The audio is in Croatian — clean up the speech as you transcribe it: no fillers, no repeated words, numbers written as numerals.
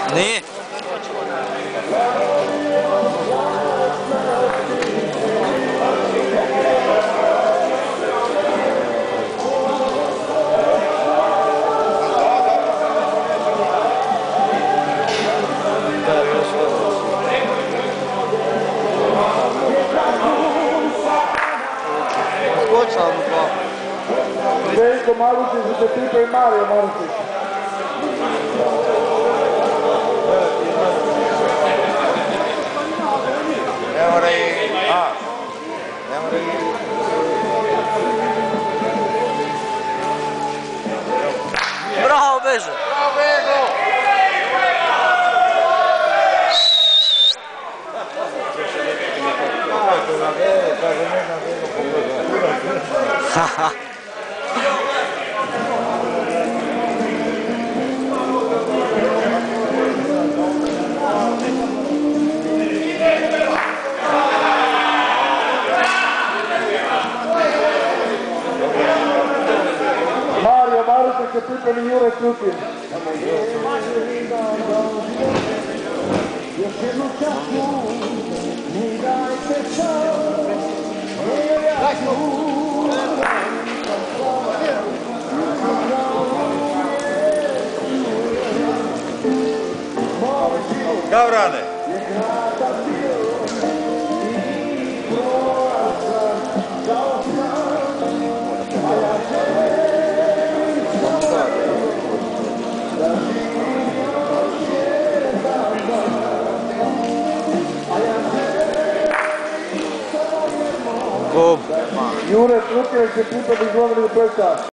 Nije. Veljko Marušić za Petripa i Mario Marušić. Ne mora i... Ne mora i... Bravo, Bežo! Bravo, Bego! Haha. Mario Marušić se pripremi Jure Krutin. Još jednu čašu, mi dajte čas, Kao rade? Bob. Jure Krutin se pripremi Zvonelik Plesa.